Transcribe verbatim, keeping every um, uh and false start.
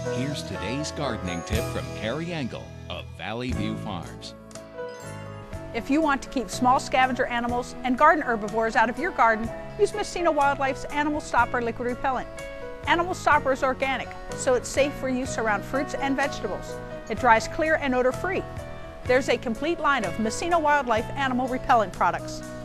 Here's today's gardening tip from Carrie Engel of Valley View Farms. If you want to keep small scavenger animals and garden herbivores out of your garden, use Messina Wildlife's Animal Stopper Liquid Repellent. Animal Stopper is organic, so it's safe for use around fruits and vegetables. It dries clear and odor-free. There's a complete line of Messina Wildlife animal repellent products.